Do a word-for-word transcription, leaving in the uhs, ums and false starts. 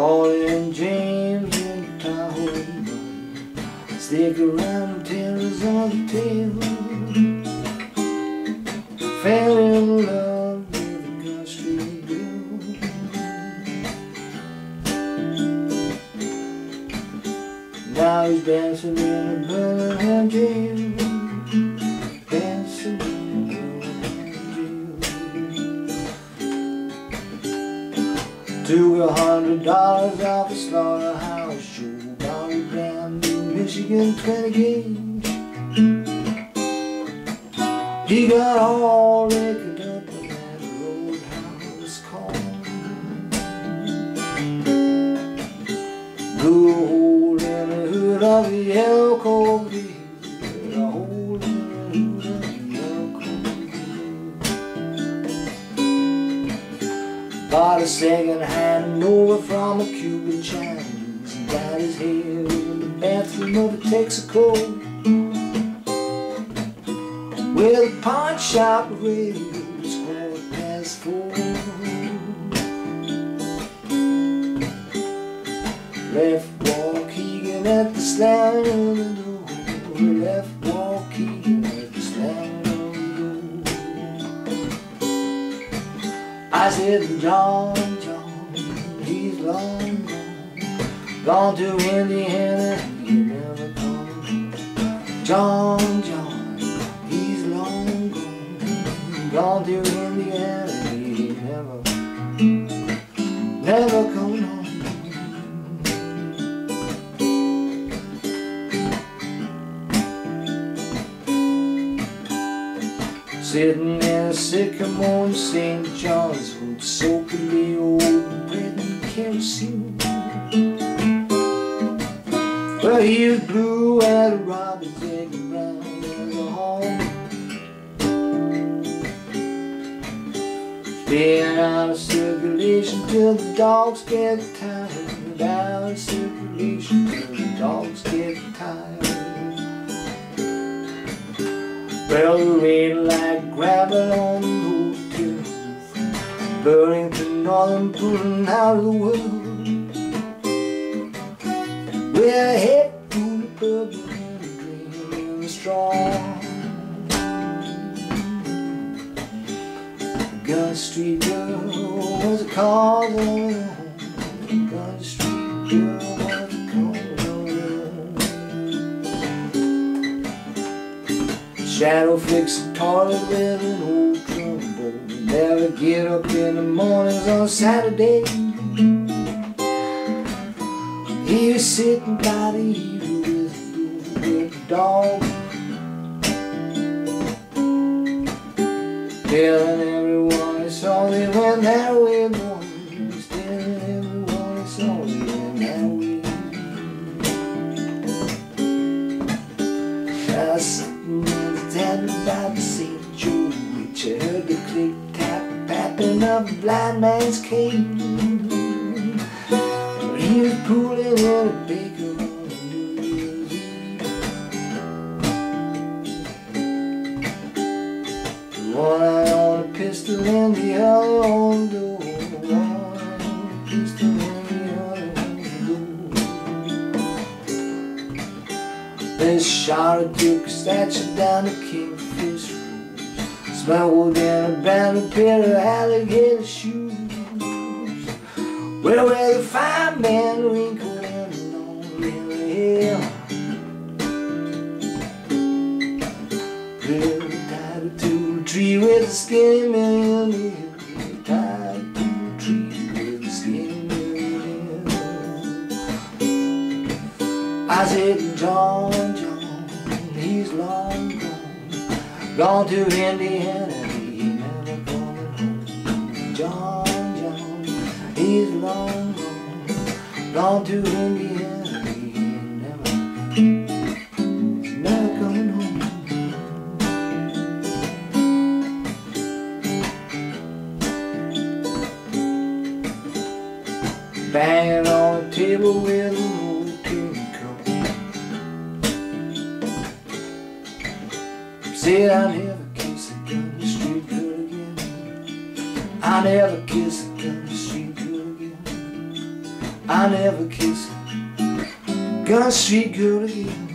Falling James in Tahoe, stick around till it's on the tail. Fell in love with a country girl. Now he's dancing in a Birmingham jail. Dancing in a Birmingham jail. Took a hundred dollars off the slaughterhouse show. Bought a brand new Michigan twenty gauge. He got all liquored up in that roadhouse corn. Blew a hole in the hood of the yellow Corvette. A hole in the hood of the yellow Corvette. Bought a second-hand Nova from a Cuban Chinese and got his head in the bathroom of a Texaco. Well, the pawn shop radio was quarter past four. Left Waukegan at the slamming of the door. Left Waukegan at the slamming of the door. I said, John, John, he's long gone. Gone to Indiana, he never come home. John, John, gone to Indiana, he never, never come home. Sitting in a sycamore in Saint John's Wood, soaking the old bread and kerosene. Well, he was blue as a robin's egg and brown as a home. Being out of circulation till the dogs get tired. Out of circulation till the dogs get tired. Well, the rain like gravel on the hotel roof, Burlington, Northern, pulling out of the world. With a head full of purple and a dream in the straw. Gun Street girl was a cause of her own. Gun Street girl was a cause of her own. Shadow fix the toilet with an old trombone. Never get up in the mornings on Saturday. He was sitting by the heater with a blue dog, telling everyone he saw they went that way, boys. Telling everyone he saw they went that way. I was sitting in the tent about the Saint Joe, which I heard the click tap tapping of the blind man's cane. He was pulling in a baker on New Year's Eve. One eye on a pistol and the other on the door. One eye on a pistol and the other on the door. They shot a Duke statue down the Kingfish Road, smuggled in a brand new pair of alligator shoes. Well, where the fireman wrinkled and lonely in the hill. Well, tied it to a tree with a skinny man in the hill. Tied it to a tree with a skinny man in the hill. I said, John, John, he's long gone. Gone to Indiana, he never coming home. John, he's long gone, gone to Indiana, he never, he's never coming home. Banging on the table with an old tin cup. Said I'll never kiss a gun the street girl again. I'll never kiss a gun the street girl again. I I never kiss a Gun Street girl again.